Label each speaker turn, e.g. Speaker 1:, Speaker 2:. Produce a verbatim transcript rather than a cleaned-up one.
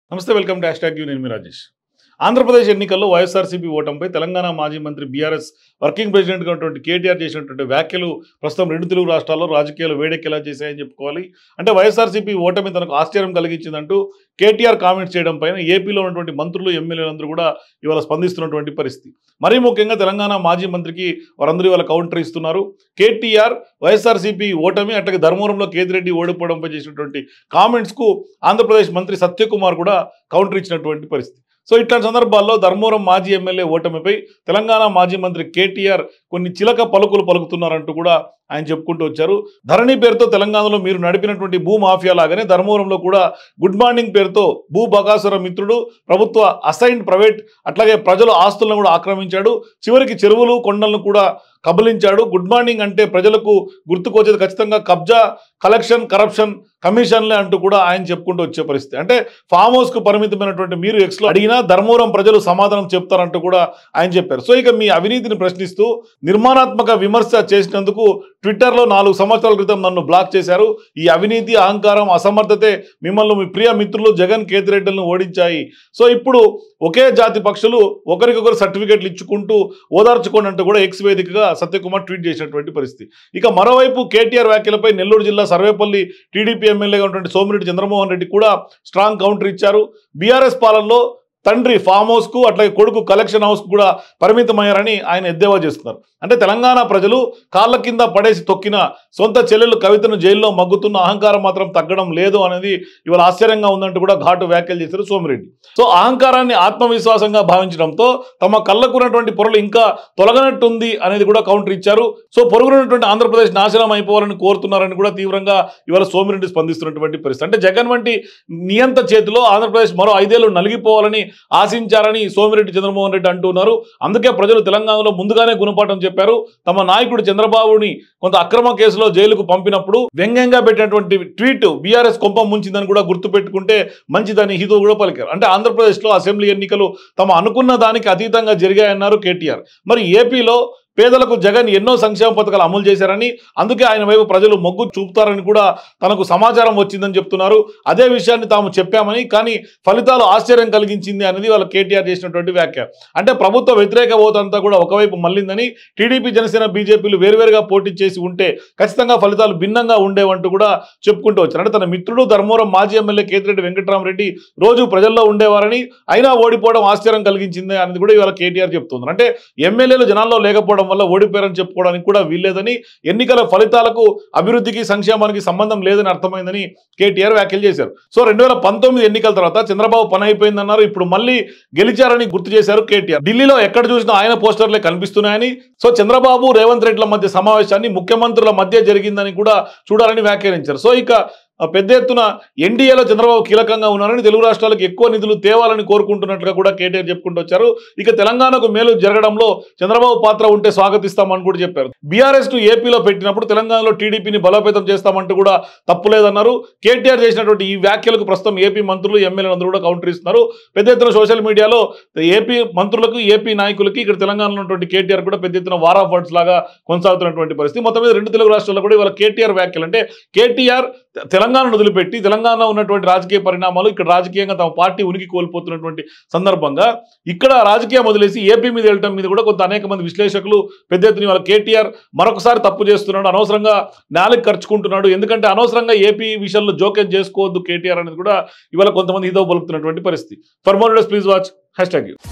Speaker 1: నమస్తే welcome to hashtag U నేను మీ రాజేష్. ఆంధ్రప్రదేశ్ ఎన్నికల్లో వైఎస్ఆర్సీపీ ఓటమిపై తెలంగాణ మాజీ మంత్రి బీఆర్ఎస్ వర్కింగ్ ప్రెసిడెంట్గా ఉన్నటువంటి కేటీఆర్ చేసినటువంటి వ్యాఖ్యలు ప్రస్తుతం రెండు తెలుగు రాష్ట్రాల్లో రాజకీయాలు వేడెక్కేలా చేశాయని చెప్పుకోవాలి. అంటే వైఎస్ఆర్సీపీ ఓటమి తనకు ఆశ్చర్యం కలిగించిందంటూ కేటీఆర్ కామెంట్స్ చేయడం పైన ఏపీలో ఉన్నటువంటి మంత్రులు ఎమ్మెల్యేలందరూ కూడా ఇవాళ స్పందిస్తున్నటువంటి పరిస్థితి. మరీ ముఖ్యంగా తెలంగాణ మాజీ మంత్రికి వారందరూ ఇవాళ కౌంటర్ ఇస్తున్నారు. కేటీఆర్ వైఎస్ఆర్సీపీ ఓటమి అట్లాగే ధర్మవరంలో కేతిరెడ్డి ఓడిపోవడంపై చేసినటువంటి కామెంట్స్కు ఆంధ్రప్రదేశ్ మంత్రి సత్యకుమార్ కూడా కౌంటర్ ఇచ్చినటువంటి పరిస్థితి. సో ఇట్లాంటి సందర్భాల్లో ధర్మవరం మాజీ ఎమ్మెల్యే ఓటమిపై తెలంగాణ మాజీ మంత్రి కేటీఆర్ కొన్ని చిలక పలుకులు పలుకుతున్నారంటూ కూడా ఆయన చెప్పుకుంటూ వచ్చారు. ధరణి పేరుతో తెలంగాణలో మీరు నడిపినటువంటి భూ మాఫియా లాగానే ధర్మవరంలో కూడా గుడ్ మార్నింగ్ పేరుతో భూ బకాసుర మిత్రుడు ప్రభుత్వ అసైన్డ్ ప్రైవేట్ అట్లాగే ప్రజల ఆస్తులను కూడా ఆక్రమించాడు. చివరికి చెరువులు కొండలను కూడా కబలించాడు. గుడ్ మార్నింగ్ అంటే ప్రజలకు గుర్తుకొచ్చేది ఖచ్చితంగా కబ్జా, కలెక్షన్, కరప్షన్, కమిషన్లే అంటూ కూడా ఆయన చెప్పుకుంటూ వచ్చే పరిస్థితి. అంటే ఫామ్ హౌస్ కు పరిమితమైనటువంటి మీరు ఎక్స్లో అడిగినా ధర్మవరం ప్రజలు సమాధానం చెప్తారంటూ కూడా ఆయన చెప్పారు. సో ఇక మీ అవినీతిని ప్రశ్నిస్తూ నిర్మాణాత్మక విమర్శ చేసినందుకు ట్విట్టర్లో నాలుగు సంవత్సరాల క్రితం నన్ను బ్లాక్ చేశారు. ఈ అవినీతి, అహంకారం, అసమర్థతే మిమ్మల్ని మీ ప్రియ మిత్రులు జగన్, కేతిరెడ్డిలను ఓడించాయి. సో ఇప్పుడు ఒకే జాతి పక్షులు ఒకరికొకరు సర్టిఫికెట్లు ఇచ్చుకుంటూ ఓదార్చుకోండి అంటూ కూడా ఎక్స్ వేదికగా సత్యకుమార్ ట్వీట్ చేసినటువంటి పరిస్థితి. ఇక మరోవైపు కేటీఆర్ వ్యాఖ్యలపై నెల్లూరు జిల్లా సర్వేపల్లి టీడీపీ ఎమ్మెల్యేగా ఉన్నటువంటి సోమిరెడ్డి చంద్రమోహన్ రెడ్డి కూడా స్ట్రాంగ్ కౌంటర్ ఇచ్చారు. బీఆర్ఎస్ పాలనలో తండ్రి ఫామ్ హౌస్ కు అట్లాగే కొడుకు కలెక్షన్ హౌస్ కు కూడా పరిమితమయ్యారని ఆయన ఎద్దేవా చేస్తున్నారు. అంటే తెలంగాణ ప్రజలు కాళ్ళ కింద పడేసి తొక్కిన సొంత చెల్లెలు కవితను జైల్లో మగ్గుతున్న అహంకారం మాత్రం తగ్గడం లేదు అనేది ఇవాళ ఆశ్చర్యంగా ఉందంటూ కూడా ఘాటు వ్యాఖ్యలు చేశారు సోమిరెడ్డి. సో అహంకారాన్ని ఆత్మవిశ్వాసంగా భావించడంతో తమ కళ్ళకున్నటువంటి పొరలు ఇంకా తొలగనట్టుంది అనేది కూడా కౌంటర్ ఇచ్చారు. సో పొరుగునటువంటి ఆంధ్రప్రదేశ్ నాశనం అయిపోవాలని కోరుతున్నారని కూడా తీవ్రంగా ఇవాళ సోమిరెడ్డి స్పందిస్తున్నటువంటి పరిస్థితి. అంటే జగన్ వంటి నియంత చేతిలో ఆంధ్రప్రదేశ్ మరో ఐదేళ్లు నలిగిపోవాలని ఆశించారని సోమిరెడ్డి చంద్రమోహన్ రెడ్డి అంటున్నారు. అందుకే ప్రజలు తెలంగాణలో ముందుగానే గుణపాఠం చెప్పారు. తమ నాయకుడు చంద్రబాబుని కొంత అక్రమ కేసులో జైలుకు పంపినప్పుడు వ్యంగ్యంగా పెట్టినటువంటి ట్వీట్ బీఆర్ఎస్ కొంప ముంచిందని కూడా గుర్తుపెట్టుకుంటే మంచిదని హితవు కూడా పలికారు. అంటే ఆంధ్రప్రదేశ్లో అసెంబ్లీ ఎన్నికలు తమ అనుకున్న దానికి అతీతంగా జరిగాయన్నారు కేటీఆర్. మరి ఏపీలో పేదలకు జగన్ ఎన్నో సంక్షేమ పథకాలు అమలు చేశారని అందుకే ఆయన వైపు ప్రజలు మొగ్గు చూపుతారని కూడా తనకు సమాచారం వచ్చిందని చెప్తున్నారు. అదే విషయాన్ని తాము చెప్పామని, కానీ ఫలితాలు ఆశ్చర్యం కలిగించింది అనేది వాళ్ళ కేటీఆర్ చేసినటువంటి వ్యాఖ్య. అంటే ప్రభుత్వ వ్యతిరేక ఓటంతా కూడా ఒకవైపు మళ్ళిందని, టీడీపీ, జనసేన, బీజేపీలు వేరువేరుగా పోటీ చేసి ఉంటే ఖచ్చితంగా ఫలితాలు భిన్నంగా ఉండేవంటూ కూడా చెప్పుకుంటూ వచ్చారు. అంటే తన మిత్రుడు ధర్మవరం మాజీ ఎమ్మెల్యే కేతిరెడ్డి వెంకటరామరెడ్డి రోజు ప్రజల్లో ఉండేవారని, అయినా ఓడిపోవడం ఆశ్చర్యం కలిగించింది అనేది కూడా ఇవాళ కేటీఆర్ చెప్తున్నారు. అంటే ఎమ్మెల్యేలు జనాల్లో లేకపోవడం వల్ల ఓడిపోయారని చెప్పుకోవడానికి కూడా వీల్లేదని, ఎన్నికల ఫలితాలకు అభివృద్ధికి సంక్షేమానికి సంబంధం లేదని అర్థమైందని కేటీఆర్ వ్యాఖ్యలు చేశారు. సో రెండు వేల పంతొమ్మిది ఎన్నికల తర్వాత చంద్రబాబు పని అయిపోయిందన్నారు. ఇప్పుడు మళ్ళీ గెలిచారని గుర్తు చేశారు కేటీఆర్. ఢిల్లీలో ఎక్కడ చూసినా ఆయన పోస్టర్లే కనిపిస్తున్నాయని, సో చంద్రబాబు, రేవంత్ రెడ్డిల మధ్య సమావేశాన్ని ముఖ్యమంత్రుల మధ్య జరిగిందని కూడా చూడాలని వ్యాఖ్యానించారు. సో ఇక పెద్ద ఎత్తున ఎన్డీఏలో చంద్రబాబు కీలకంగా ఉన్నారని, తెలుగు రాష్ట్రాలకు ఎక్కువ నిధులు తేవాలని కోరుకుంటున్నట్లుగా కూడా కేటీఆర్ చెప్పుకుంటూ వచ్చారు. ఇక తెలంగాణకు మేలు జరగడంలో చంద్రబాబు పాత్ర ఉంటే స్వాగతిస్తామని కూడా చెప్పారు. బీఆర్ఎస్ ను ఏపీలో పెట్టినప్పుడు తెలంగాణలో టీడీపీని బలోపేతం చేస్తామంటూ కూడా తప్పులేదన్నారు. కేటీఆర్ చేసినటువంటి ఈ వ్యాఖ్యలకు ప్రస్తుతం ఏపీ మంత్రులు, ఎమ్మెల్యేలు అందరూ కూడా కౌంటర్ ఇస్తున్నారు. పెద్ద ఎత్తున సోషల్ మీడియాలో ఏపీ మంత్రులకు, ఏపీ నాయకులకి ఇక్కడ తెలంగాణలో ఉన్నటువంటి కేటీఆర్ కూడా పెద్ద ఎత్తున వార్ ఆఫ్ వర్డ్స్ లాగా కొనసాగుతున్నటువంటి పరిస్థితి. మొత్తం మీద రెండు తెలుగు రాష్ట్రాల్లో కూడా ఇవాళ కేటీఆర్ వ్యాఖ్యలు, అంటే కేటీఆర్ తెలంగాణను వదిలిపెట్టి తెలంగాణలో ఉన్నటువంటి రాజకీయ పరిణామాలు, ఇక్కడ రాజకీయంగా తమ పార్టీ ఉనికి కోల్పోతున్నటువంటి సందర్భంగా ఇక్కడ రాజకీయం వదిలేసి ఏపీ మీద వెళ్ళటం మీద కూడా కొంత అనేక మంది విశ్లేషకులు పెద్ద ఎత్తున ఇవాళ కేటీఆర్ మరొకసారి తప్పు చేస్తున్నాడు, అనవసరంగా నాలుగు ఖర్చుకుంటున్నాడు, ఎందుకంటే అనవసరంగా ఏపీ విషయంలో జోక్యం చేసుకోవద్దు కేటీఆర్ అనేది కూడా ఇవాళ కొంతమంది హితవు పలుకుతున్నటువంటి పరిస్థితి. For more days please watch hashtag you.